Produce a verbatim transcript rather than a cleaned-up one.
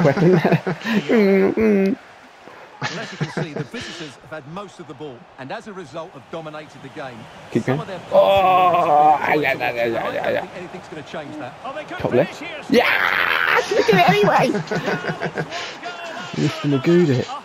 weapon. mm, mm. Well, as you can see, the visitors have had most of the ball, and as a result, have dominated the game. Keep Some going. of their Oh, passing yeah, moves yeah, have yeah, been yeah, I yeah, don't yeah. think anything's going to change that. Oh, they could Top finish left. here. Yeah, we did it anyway. Yeah, that's one goal. Mister Magoo did it.